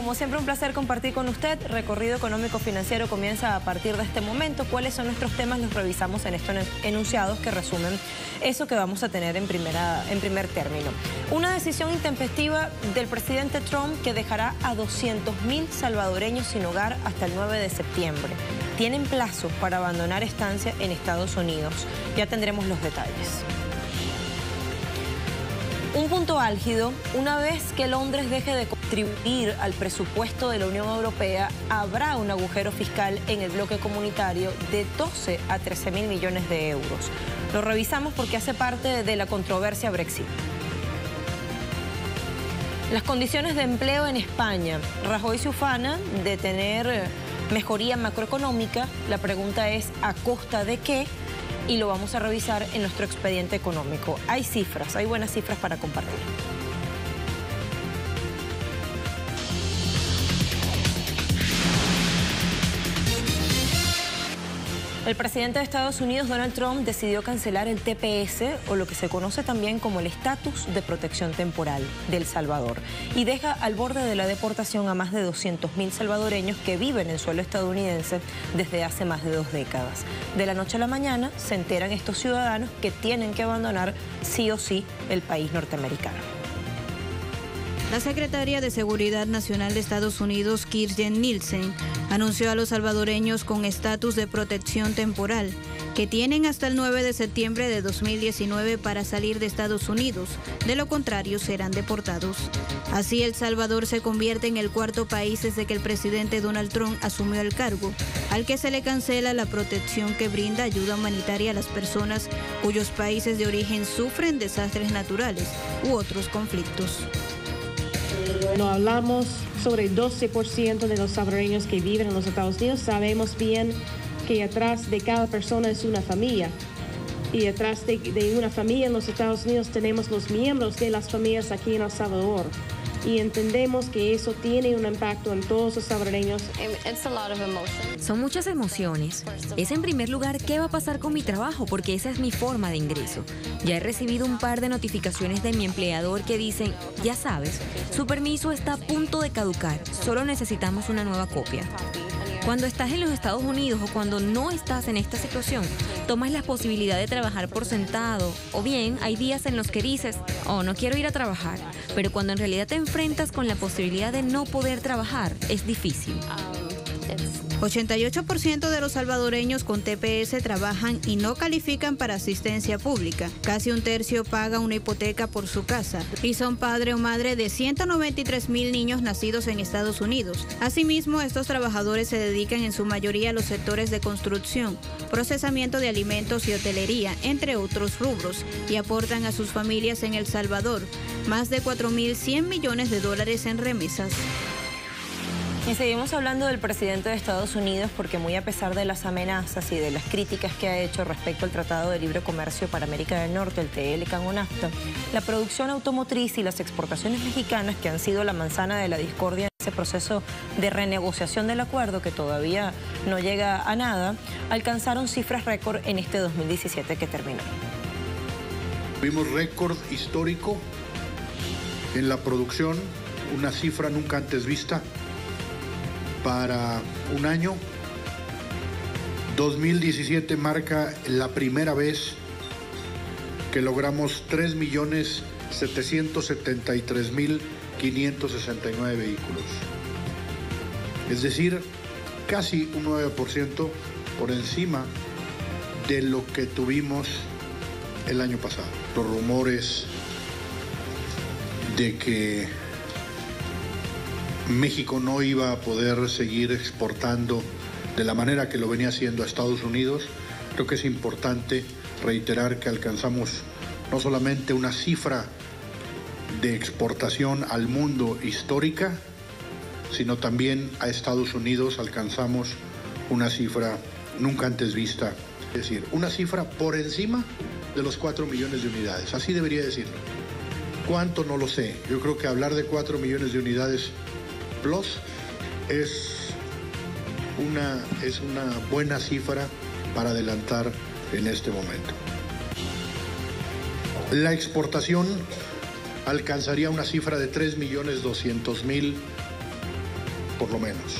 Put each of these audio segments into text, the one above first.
como siempre, un placer compartir con usted. Recorrido económico-financiero comienza a partir de este momento. ¿Cuáles son nuestros temas? Los revisamos en estos enunciados que resumen eso que vamos a tener en primer término. Una decisión intempestiva del presidente Trump que dejará a 200.000 salvadoreños sin hogar hasta el 9 de septiembre. Tienen plazo para abandonar estancia en Estados Unidos. Ya tendremos los detalles. Un punto álgido: una vez que Londres deje de contribuir al presupuesto de la Unión Europea, habrá un agujero fiscal en el bloque comunitario de 12 a 13.000 millones de euros. Lo revisamos porque hace parte de la controversia Brexit. Las condiciones de empleo en España. Rajoy se ufana de tener mejoría macroeconómica. La pregunta es, ¿a costa de qué? Y lo vamos a revisar en nuestro expediente económico. Hay cifras, hay buenas cifras para compartir. El presidente de Estados Unidos, Donald Trump, decidió cancelar el TPS, o lo que se conoce también como el Estatus de Protección Temporal de El Salvador, y deja al borde de la deportación a más de 200.000 salvadoreños que viven en suelo estadounidense desde hace más de 2 décadas. De la noche a la mañana se enteran estos ciudadanos que tienen que abandonar sí o sí el país norteamericano. La secretaria de Seguridad Nacional de Estados Unidos, Kirstjen Nielsen, anunció a los salvadoreños con estatus de protección temporal que tienen hasta el 9 de septiembre de 2019 para salir de Estados Unidos. De lo contrario, serán deportados. Así, El Salvador se convierte en el 4º país desde que el presidente Donald Trump asumió el cargo, al que se le cancela la protección que brinda ayuda humanitaria a las personas cuyos países de origen sufren desastres naturales u otros conflictos. No hablamos sobre el 12% de los salvadoreños que viven en los Estados Unidos. Sabemos bien que atrás de cada persona es una familia. Y detrás de una familia en los Estados Unidos tenemos los miembros de las familias aquí en El Salvador. Y entendemos que eso tiene un impacto en todos los salvadoreños. Son muchas emociones. Es, en primer lugar, ¿qué va a pasar con mi trabajo? Porque esa es mi forma de ingreso. Ya he recibido un par de notificaciones de mi empleador que dicen, ya sabes, su permiso está a punto de caducar, solo necesitamos una nueva copia. Cuando estás en los Estados Unidos o cuando no estás en esta situación, tomas la posibilidad de trabajar por sentado, o bien hay días en los que dices, oh, no quiero ir a trabajar, pero cuando en realidad te enfrentas con la posibilidad de no poder trabajar, es difícil. 88% de los salvadoreños con TPS trabajan y no califican para asistencia pública. Casi un tercio paga una hipoteca por su casa y son padre o madre de 193.000 niños nacidos en Estados Unidos. Asimismo, estos trabajadores se dedican en su mayoría a los sectores de construcción, procesamiento de alimentos y hotelería, entre otros rubros, y aportan a sus familias en El Salvador más de 4.100 millones de dólares en remesas. Y seguimos hablando del presidente de Estados Unidos porque, muy a pesar de las amenazas y de las críticas que ha hecho respecto al Tratado de Libre Comercio para América del Norte, el TLCAN o NAFTA, la producción automotriz y las exportaciones mexicanas, que han sido la manzana de la discordia en ese proceso de renegociación del acuerdo que todavía no llega a nada, alcanzaron cifras récord en este 2017 que terminó. Vimos récord histórico en la producción, una cifra nunca antes vista. Para un año, 2017 marca la primera vez que logramos 3.773.569 vehículos. Es decir, casi un 9% por encima de lo que tuvimos el año pasado. Los rumores de que México no iba a poder seguir exportando de la manera que lo venía haciendo a Estados Unidos, creo que es importante reiterar que alcanzamos no solamente una cifra de exportación al mundo histórica, sino también a Estados Unidos alcanzamos una cifra nunca antes vista, es decir, una cifra por encima de los 4 millones de unidades, así debería decirlo. ¿Cuánto? No lo sé. Yo creo que hablar de 4 millones de unidades plus es una buena cifra para adelantar en este momento. La exportación alcanzaría una cifra de 3.200.000 por lo menos.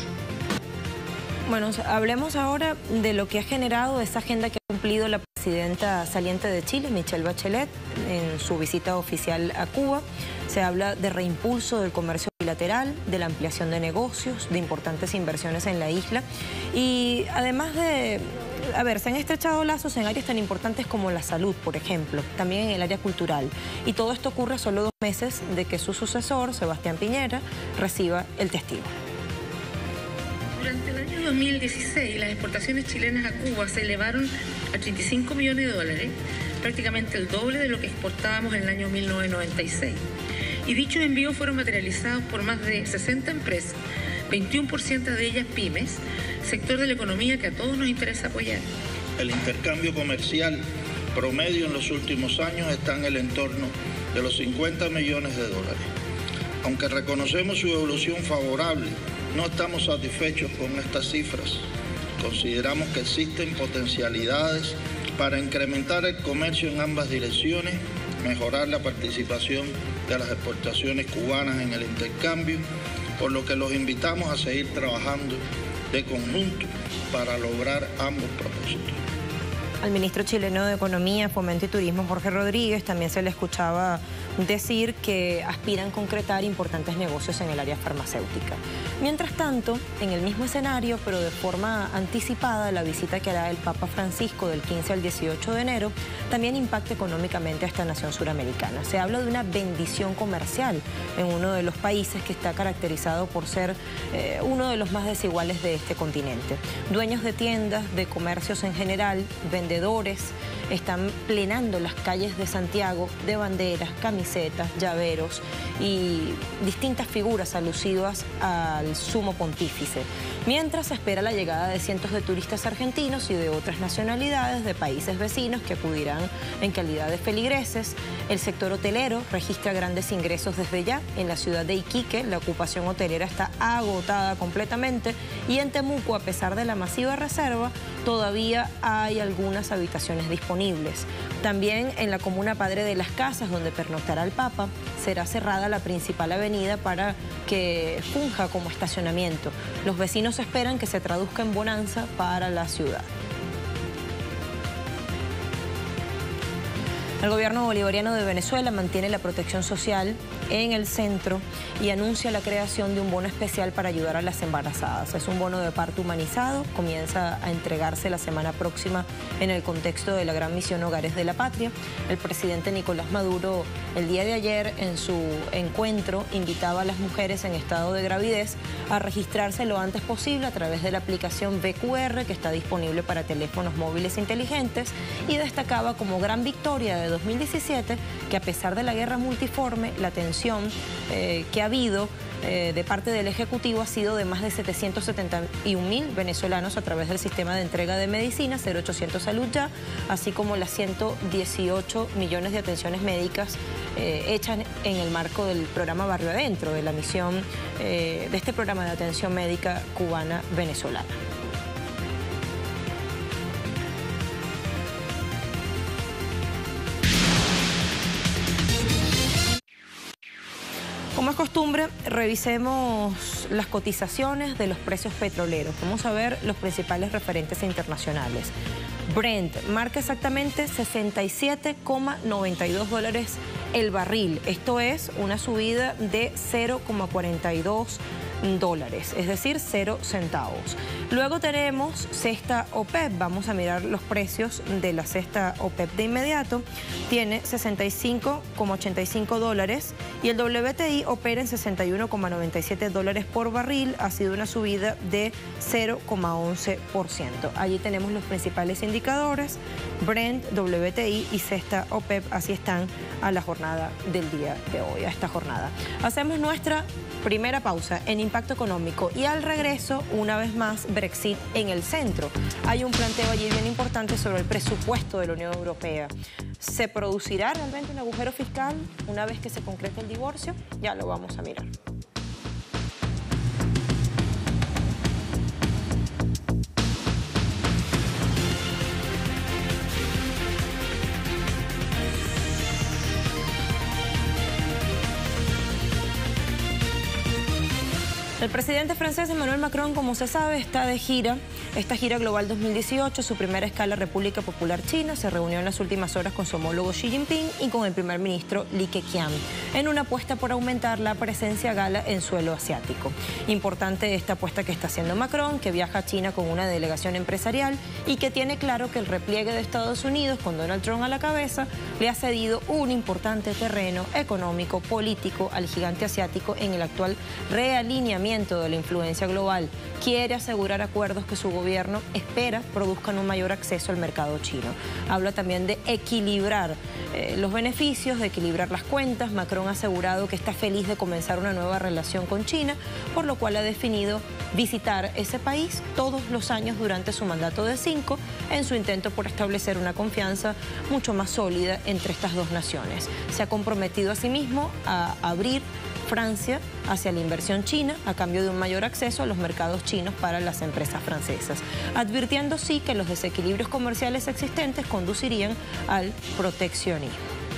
Bueno, hablemos ahora de lo que ha generado esa agenda que ha cumplido la presidenta saliente de Chile, Michelle Bachelet, en su visita oficial a Cuba. Se habla de reimpulso del comercio bilateral, de la ampliación de negocios, de importantes inversiones en la isla y además de... se han estrechado lazos en áreas tan importantes como la salud, por ejemplo, también en el área cultural. Y todo esto ocurre a solo 2 meses de que su sucesor, Sebastián Piñera, reciba el testigo. Durante el año 2016, las exportaciones chilenas a Cuba se elevaron a $35 millones, prácticamente el doble de lo que exportábamos en el año 1996. Y dichos envíos fueron materializados por más de 60 empresas, 21% de ellas pymes, sector de la economía que a todos nos interesa apoyar. El intercambio comercial promedio en los últimos años está en el entorno de los $50 millones. Aunque reconocemos su evolución favorable, no estamos satisfechos con estas cifras. Consideramos que existen potencialidades para incrementar el comercio en ambas direcciones, mejorar la participación de las exportaciones cubanas en el intercambio, por lo que los invitamos a seguir trabajando de conjunto para lograr ambos propósitos. Al ministro chileno de Economía, Fomento y Turismo, Jorge Rodríguez, también se le escuchaba decir que aspiran a concretar importantes negocios en el área farmacéutica. Mientras tanto, en el mismo escenario, pero de forma anticipada, la visita que hará el Papa Francisco del 15 al 18 de enero también impacta económicamente a esta nación suramericana. Se habla de una bendición comercial en uno de los países que está caracterizado por ser uno de los más desiguales de este continente. Dueños de tiendas, de comercios en general, vendedores, están plenando las calles de Santiago de banderas, camisetas, llaveros y distintas figuras alusivas al sumo pontífice. Mientras se espera la llegada de cientos de turistas argentinos y de otras nacionalidades de países vecinos que acudirán en calidad de feligreses. El sector hotelero registra grandes ingresos desde ya. En la ciudad de Iquique, la ocupación hotelera está agotada completamente y en Temuco, a pesar de la masiva reserva, todavía hay algunas habitaciones disponibles. También en la comuna Padre de las Casas, donde pernoctará el Papa, será cerrada la principal avenida para que funja como estacionamiento. Los vecinos esperan que se traduzca en bonanza para la ciudad. El gobierno bolivariano de Venezuela mantiene la protección social en el centro y anuncia la creación de un bono especial para ayudar a las embarazadas. Es un bono de parto humanizado, comienza a entregarse la semana próxima en el contexto de la gran misión Hogares de la Patria. El presidente Nicolás Maduro el día de ayer en su encuentro invitaba a las mujeres en estado de gravidez a registrarse lo antes posible a través de la aplicación BQR que está disponible para teléfonos móviles inteligentes y destacaba como gran victoria de 2017 que a pesar de la guerra multiforme, la tensión que ha habido de parte del Ejecutivo ha sido de más de 771.000 venezolanos a través del sistema de entrega de medicinas 0800 Salud Ya, así como las 118 millones de atenciones médicas hechas en el marco del programa Barrio Adentro, de la misión de este programa de atención médica cubana venezolana. Como es costumbre, revisemos las cotizaciones de los precios petroleros. Vamos a ver los principales referentes internacionales. Brent marca exactamente $67,92 el barril. Esto es una subida de 0,42 dólares, es decir, 0 centavos. Luego tenemos cesta OPEP. Vamos a mirar los precios de la cesta OPEP de inmediato. Tiene 65,85 dólares y el WTI opera en 61,97 dólares por barril. Ha sido una subida de 0,11%. Allí tenemos los principales indicadores. Brent, WTI y cesta OPEP, así están a la jornada del día de hoy, a esta jornada. Hacemos nuestra primera pausa en Impacto Económico y al regreso, una vez más, Brexit en el centro. Hay un planteo allí bien importante sobre el presupuesto de la Unión Europea. ¿Se producirá realmente un agujero fiscal una vez que se concrete el divorcio? Ya lo vamos a mirar. El presidente francés Emmanuel Macron, como se sabe, está de gira. Esta gira global 2018, su primera escala República Popular China, se reunió en las últimas horas con su homólogo Xi Jinping y con el primer ministro Li Keqiang, en una apuesta por aumentar la presencia gala en suelo asiático. Importante esta apuesta que está haciendo Macron, que viaja a China con una delegación empresarial y que tiene claro que el repliegue de Estados Unidos, con Donald Trump a la cabeza, le ha cedido un importante terreno económico, político al gigante asiático en el actual realineamiento de la influencia global. Quiere asegurar acuerdos que su gobierno espera produzcan un mayor acceso al mercado chino. Habla también de equilibrar los beneficios, de equilibrar las cuentas. Macron ha asegurado que está feliz de comenzar una nueva relación con China, por lo cual ha definido visitar ese país todos los años durante su mandato de 5, en su intento por establecer una confianza mucho más sólida entre estas dos naciones. Se ha comprometido asimismo a abrir Francia hacia la inversión china a cambio de un mayor acceso a los mercados chinos para las empresas francesas, advirtiendo sí que los desequilibrios comerciales existentes conducirían al proteccionismo.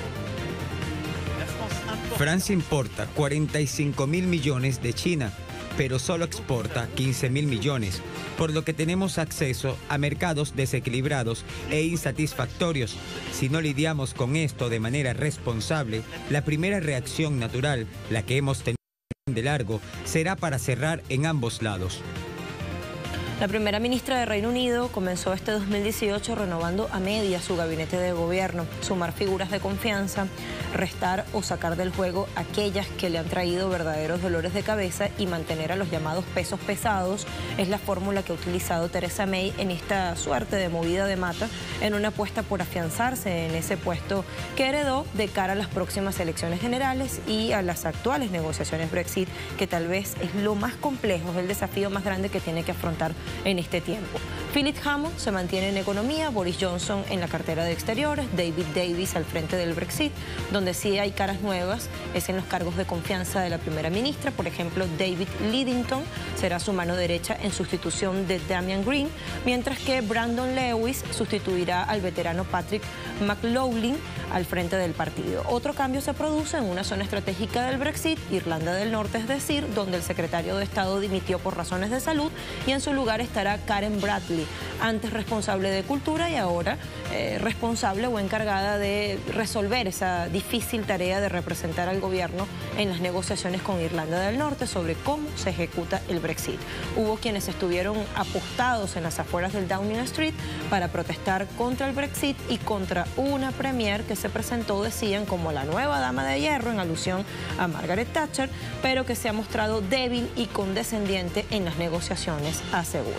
Francia importa 45.000 millones de China, pero solo exporta 15.000 millones, por lo que tenemos acceso a mercados desequilibrados e insatisfactorios. Si no lidiamos con esto de manera responsable, la primera reacción natural, la que hemos tenido de largo, será para cerrar en ambos lados. La primera ministra de Reino Unido comenzó este 2018 renovando a media su gabinete de gobierno, sumar figuras de confianza, restar o sacar del juego aquellas que le han traído verdaderos dolores de cabeza y mantener a los llamados pesos pesados es la fórmula que ha utilizado Theresa May en esta suerte de movida de mata, en una apuesta por afianzarse en ese puesto que heredó de cara a las próximas elecciones generales y a las actuales negociaciones Brexit, que tal vez es lo más complejo, es el desafío más grande que tiene que afrontar en este tiempo. Philip Hammond se mantiene en economía, Boris Johnson en la cartera de exteriores, David Davis al frente del Brexit. Donde sí hay caras nuevas es en los cargos de confianza de la primera ministra. Por ejemplo, David Lidington será su mano derecha en sustitución de Damian Green, mientras que Brandon Lewis sustituirá al veterano Patrick McLaughlin al frente del partido. Otro cambio se produce en una zona estratégica del Brexit, Irlanda del Norte, es decir, donde el secretario de Estado dimitió por razones de salud y en su lugar estará Karen Bradley, antes responsable de Cultura y ahora responsable o encargada de resolver esa difícil tarea de representar al gobierno en las negociaciones con Irlanda del Norte sobre cómo se ejecuta el Brexit. Hubo quienes estuvieron apostados en las afueras del Downing Street para protestar contra el Brexit y contra una premier que se presentó, decían, como la nueva dama de hierro en alusión a Margaret Thatcher, pero que se ha mostrado débil y condescendiente en las negociaciones, asegura.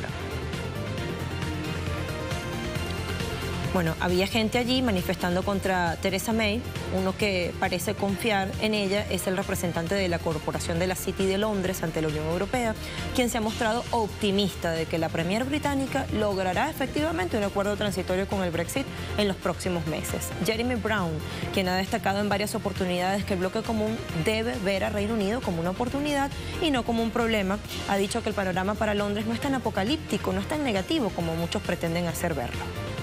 Bueno, había gente allí manifestando contra Theresa May. Uno que parece confiar en ella es el representante de la Corporación de la City de Londres ante la Unión Europea, quien se ha mostrado optimista de que la premier británica logrará efectivamente un acuerdo transitorio con el Brexit en los próximos meses. Jeremy Brown, quien ha destacado en varias oportunidades que el bloque común debe ver a Reino Unido como una oportunidad y no como un problema, ha dicho que el panorama para Londres no es tan apocalíptico, no es tan negativo como muchos pretenden hacer verlo.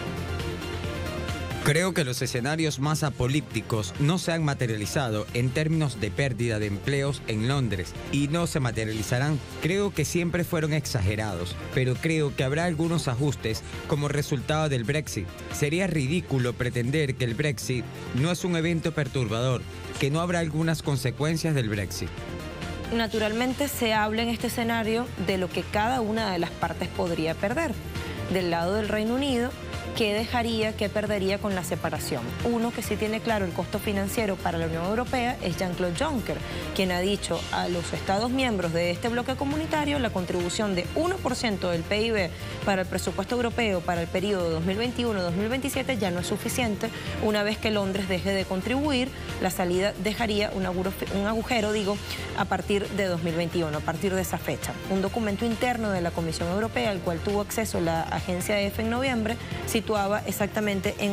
Creo que los escenarios más apocalípticos no se han materializado en términos de pérdida de empleos en Londres y no se materializarán. Creo que siempre fueron exagerados, pero creo que habrá algunos ajustes como resultado del Brexit. Sería ridículo pretender que el Brexit no es un evento perturbador, que no habrá algunas consecuencias del Brexit. Naturalmente se habla en este escenario de lo que cada una de las partes podría perder. Del lado del Reino Unido, ¿qué dejaría, qué perdería con la separación? Uno que sí tiene claro el costo financiero para la Unión Europea es Jean-Claude Juncker, quien ha dicho a los Estados miembros de este bloque comunitario la contribución de 1% del PIB para el presupuesto europeo para el periodo 2021-2027 ya no es suficiente. Una vez que Londres deje de contribuir, la salida dejaría un agujero, a partir de 2021, a partir de esa fecha. Un documento interno de la Comisión Europea, al cual tuvo acceso la agencia EFE en noviembre, situaba exactamente en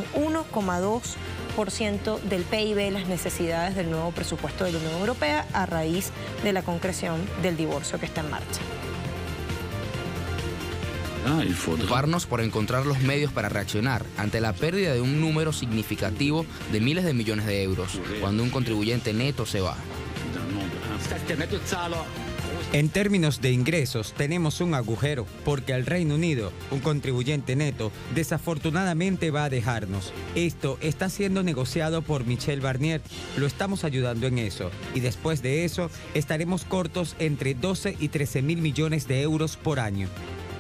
1,2% del PIB las necesidades del nuevo presupuesto de la Unión Europea a raíz de la concreción del divorcio que está en marcha. Ocuparnos por encontrar los medios para reaccionar ante la pérdida de un número significativo de miles de millones de euros, cuando un contribuyente neto se va. En términos de ingresos, tenemos un agujero, porque el Reino Unido, un contribuyente neto, desafortunadamente va a dejarnos. Esto está siendo negociado por Michel Barnier, lo estamos ayudando en eso, y después de eso estaremos cortos entre 12 y 13 mil millones de euros por año.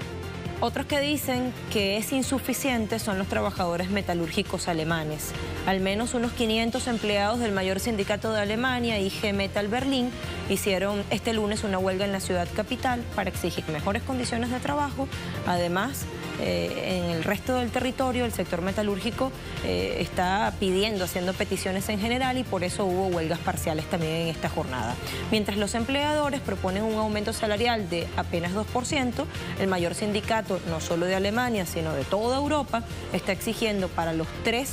Otros que dicen que es insuficiente son los trabajadores metalúrgicos alemanes. Al menos unos 500 empleados del mayor sindicato de Alemania, IG Metall Berlin, hicieron este lunes una huelga en la ciudad capital para exigir mejores condiciones de trabajo. Además, en el resto del territorio, el sector metalúrgico está haciendo peticiones en general, y por eso hubo huelgas parciales también en esta jornada. Mientras los empleadores proponen un aumento salarial de apenas 2%, el mayor sindicato, no solo de Alemania, sino de toda Europa, está exigiendo para los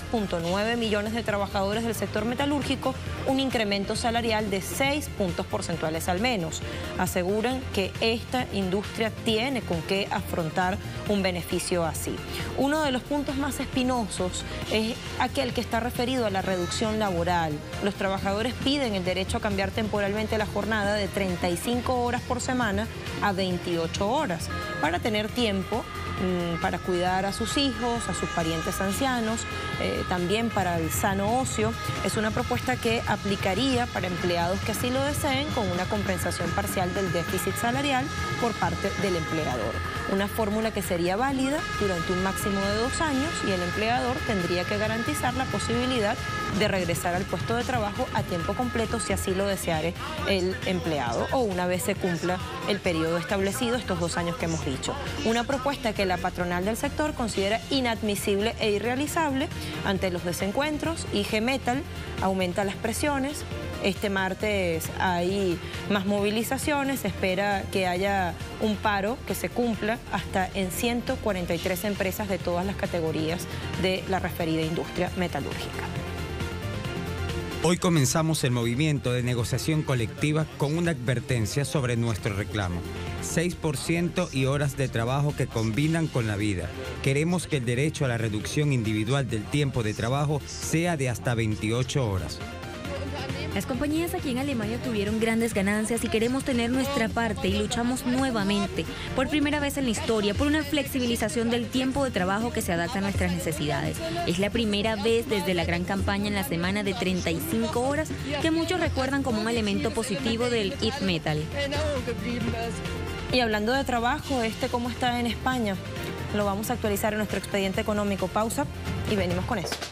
3.9 millones de trabajadores del sector metalúrgico un incremento salarial de 6 puntos porcentuales al menos. Aseguran que esta industria tiene con qué afrontar un beneficio así. Uno de los puntos más espinosos es aquel que está referido a la reducción laboral. Los trabajadores piden el derecho a cambiar temporalmente la jornada de 35 horas por semana a 28 horas para tener tiempo para cuidar a sus hijos, a sus parientes ancianos, también para el sano ocio. Es una propuesta que aplicaría para empleados que así lo deseen, con una compensación parcial del déficit salarial por parte del empleador. Una fórmula que sería válida durante un máximo de 2 años, y el empleador tendría que garantizar la posibilidad de regresar al puesto de trabajo a tiempo completo si así lo deseare el empleado, o una vez se cumpla el periodo establecido, estos 2 años que hemos dicho. Una propuesta que la patronal del sector considera inadmisible e irrealizable. Ante los desencuentros, IG Metall aumenta las presiones. Este martes hay más movilizaciones, se espera que haya un paro que se cumpla hasta en 143 empresas de todas las categorías de la referida industria metalúrgica. Hoy comenzamos el movimiento de negociación colectiva con una advertencia sobre nuestro reclamo. 6% y horas de trabajo que combinan con la vida. Queremos que el derecho a la reducción individual del tiempo de trabajo sea de hasta 28 horas. Las compañías aquí en Alemania tuvieron grandes ganancias y queremos tener nuestra parte, y luchamos nuevamente, por primera vez en la historia, por una flexibilización del tiempo de trabajo que se adapta a nuestras necesidades. Es la primera vez desde la gran campaña en la semana de 35 horas que muchos recuerdan como un elemento positivo del IG Metall. Y hablando de trabajo, ¿cómo está en España? Lo vamos a actualizar en nuestro expediente económico. Pausa y venimos con eso.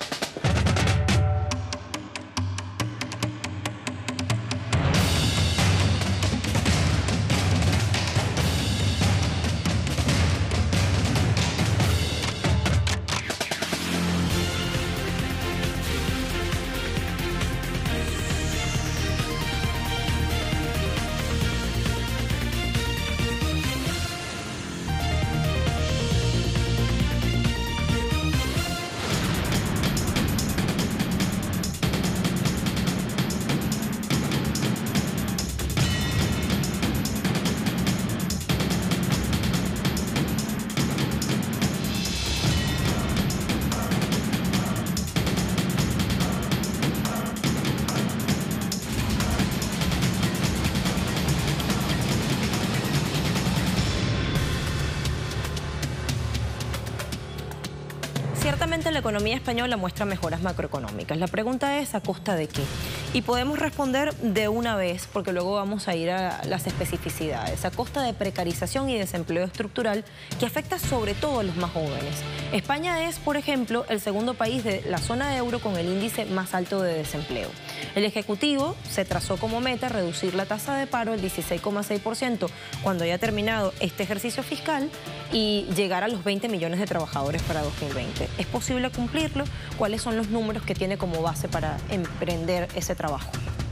Ciertamente la economía española muestra mejoras macroeconómicas. La pregunta es, ¿a costa de qué? Y podemos responder de una vez, porque luego vamos a ir a las especificidades. A costa de precarización y desempleo estructural que afecta sobre todo a los más jóvenes. España es, por ejemplo, el segundo país de la zona euro con el índice más alto de desempleo. El Ejecutivo se trazó como meta reducir la tasa de paro al 16,6% cuando haya terminado este ejercicio fiscal y llegar a los 20 millones de trabajadores para 2020. ¿Es posible cumplirlo? ¿Cuáles son los números que tiene como base para emprender ese trabajo?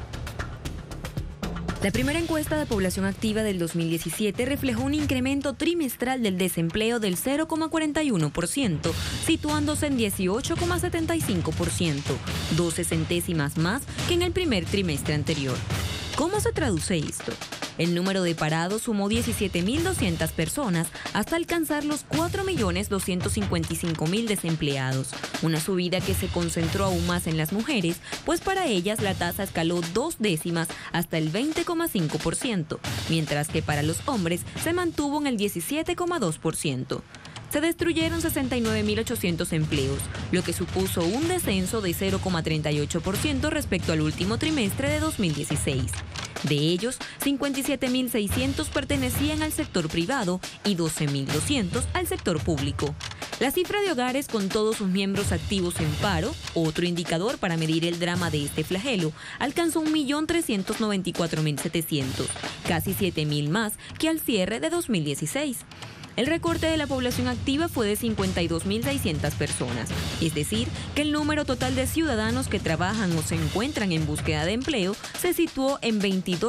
La primera encuesta de población activa del 2017 reflejó un incremento trimestral del desempleo del 0,41%, situándose en 18,75%, 12 centésimas más que en el primer trimestre anterior. ¿Cómo se traduce esto? el número de parados sumó 17.200 personas hasta alcanzar los 4.255.000 desempleados. Una subida que se concentró aún más en las mujeres, pues para ellas la tasa escaló 2 décimas hasta el 20,5%, mientras que para los hombres se mantuvo en el 17,2%. Se destruyeron 69.800 empleos, lo que supuso un descenso de 0,38% respecto al último trimestre de 2016. De ellos, 57.600 pertenecían al sector privado y 12.200 al sector público. La cifra de hogares con todos sus miembros activos en paro, otro indicador para medir el drama de este flagelo, alcanzó 1.394.700, casi 7.000 más que al cierre de 2016. El recorte de la población activa fue de 52.600 personas, es decir, que el número total de ciudadanos que trabajan o se encuentran en búsqueda de empleo se situó en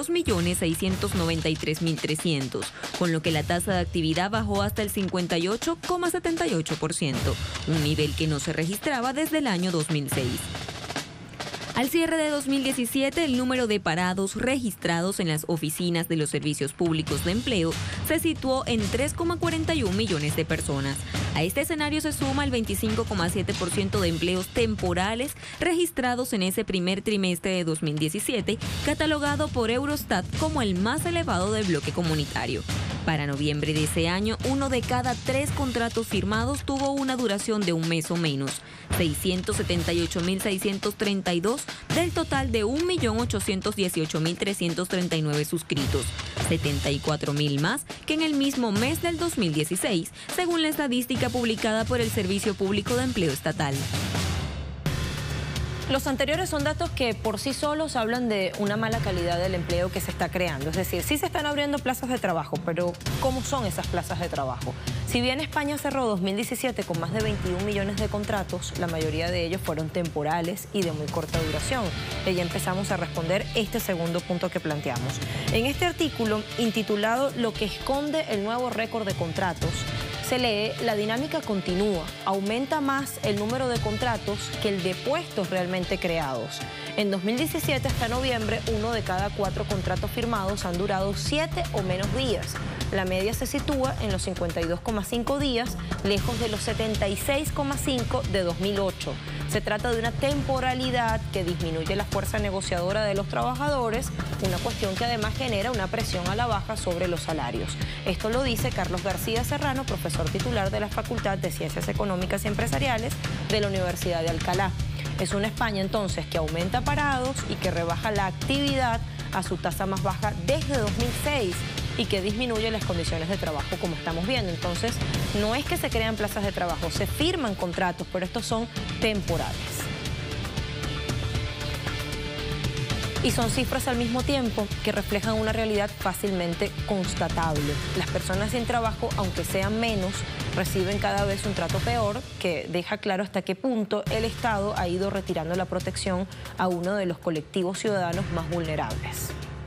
22.693.300, con lo que la tasa de actividad bajó hasta el 58,78%, un nivel que no se registraba desde el año 2006. Al cierre de 2017, el número de parados registrados en las oficinas de los servicios públicos de empleo se situó en 3,41 millones de personas. A este escenario se suma el 25,7% de empleos temporales registrados en ese primer trimestre de 2017, catalogado por Eurostat como el más elevado del bloque comunitario. Para noviembre de ese año, 1 de cada 3 contratos firmados tuvo una duración de un mes o menos, 678.632 del total de 1.818.339 suscritos, 74.000 más que en el mismo mes del 2016, según la estadística publicada por el Servicio Público de Empleo Estatal. Los anteriores son datos que por sí solos hablan de una mala calidad del empleo que se está creando. Es decir, sí se están abriendo plazas de trabajo, pero ¿cómo son esas plazas de trabajo? Si bien España cerró 2017 con más de 21 millones de contratos, la mayoría de ellos fueron temporales y de muy corta duración. Y ya empezamos a responder este segundo punto que planteamos. En este artículo, intitulado "Lo que esconde el nuevo récord de contratos", se lee: la dinámica continúa, aumenta más el número de contratos que el de puestos realmente creados. En 2017 hasta noviembre, 1 de cada 4 contratos firmados han durado 7 o menos días. La media se sitúa en los 52,5 días, lejos de los 76,5 de 2008. Se trata de una temporalidad que disminuye la fuerza negociadora de los trabajadores, una cuestión que además genera una presión a la baja sobre los salarios. Esto lo dice Carlos García Serrano, profesor titular de la Facultad de Ciencias Económicas y Empresariales de la Universidad de Alcalá. Es una España entonces que aumenta parados y que rebaja la actividad a su tasa más baja desde 2006 y que disminuye las condiciones de trabajo, como estamos viendo. Entonces, no es que se crean plazas de trabajo, se firman contratos, pero estos son temporales. Y son cifras al mismo tiempo que reflejan una realidad fácilmente constatable. Las personas sin trabajo, aunque sean menos, reciben cada vez un trato peor, que deja claro hasta qué punto el Estado ha ido retirando la protección a uno de los colectivos ciudadanos más vulnerables.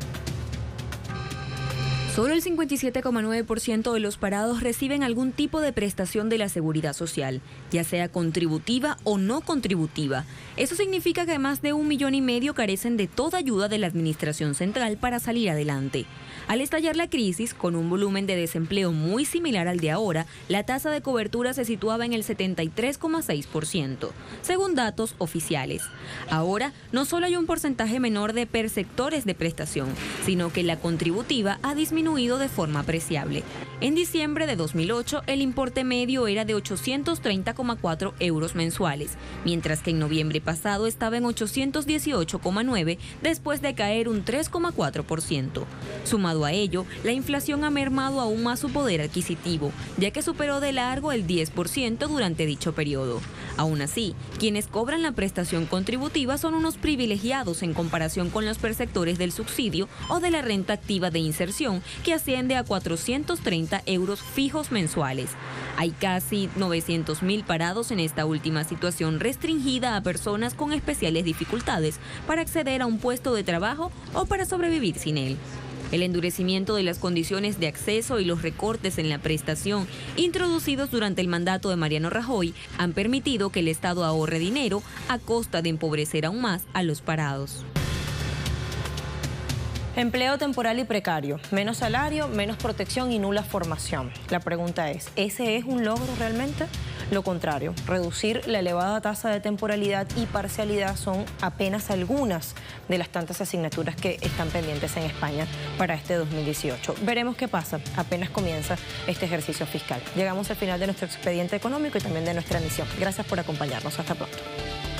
Solo el 57,9% de los parados reciben algún tipo de prestación de la seguridad social, ya sea contributiva o no contributiva. Eso significa que más de 1,5 millones carecen de toda ayuda de la Administración Central para salir adelante. Al estallar la crisis, con un volumen de desempleo muy similar al de ahora, la tasa de cobertura se situaba en el 73,6%, según datos oficiales. Ahora, no solo hay un porcentaje menor de perceptores de prestación, sino que la contributiva ha disminuido de forma apreciable. En diciembre de 2008, el importe medio era de 830,4 euros mensuales, mientras que en noviembre pasado estaba en 818,9, después de caer un 3,4%. Sumado a ello, la inflación ha mermado aún más su poder adquisitivo, ya que superó de largo el 10% durante dicho periodo. Aún así, quienes cobran la prestación contributiva son unos privilegiados en comparación con los perceptores del subsidio o de la renta activa de inserción, que asciende a 430 euros fijos mensuales. Hay casi 900.000 parados en esta última situación, restringida a personas con especiales dificultades para acceder a un puesto de trabajo o para sobrevivir sin él. El endurecimiento de las condiciones de acceso y los recortes en la prestación introducidos durante el mandato de Mariano Rajoy han permitido que el Estado ahorre dinero a costa de empobrecer aún más a los parados. Empleo temporal y precario, menos salario, menos protección y nula formación. La pregunta es, ¿ese es un logro realmente? Lo contrario, reducir la elevada tasa de temporalidad y parcialidad son apenas algunas de las tantas asignaturas que están pendientes en España para este 2018. Veremos qué pasa, apenas comienza este ejercicio fiscal. Llegamos al final de nuestro expediente económico y también de nuestra emisión. Gracias por acompañarnos. Hasta pronto.